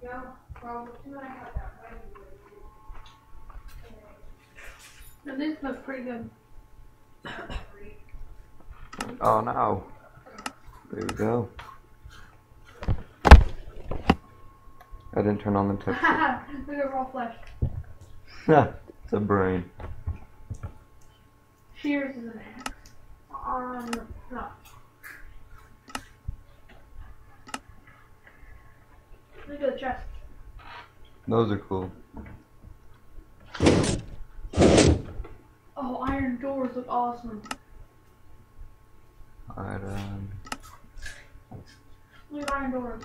Now this looks pretty good. Oh no. There you go. I didn't turn on the texture. Look at raw flesh. It's a brain. Shears is an axe. No. Look at the chest. Those are cool. Oh, iron doors look awesome. Alright, Look at iron doors.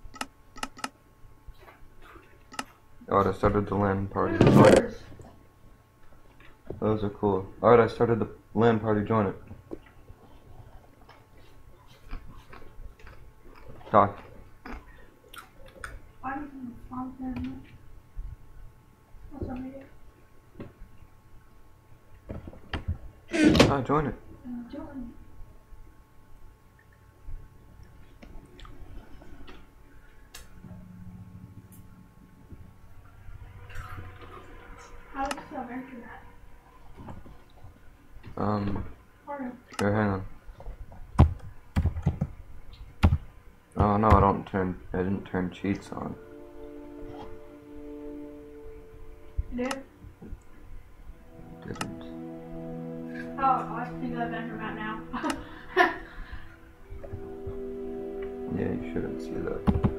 Alright, I started the LAN party. Look at the doors. Those are cool. Alright, I started the LAN party. Join it. Talk. Join it. How does that enter that? Here, hang on. Oh no, I didn't turn cheats on. You did? Didn't. Oh, I think I've entered that now. Yeah, you shouldn't see that.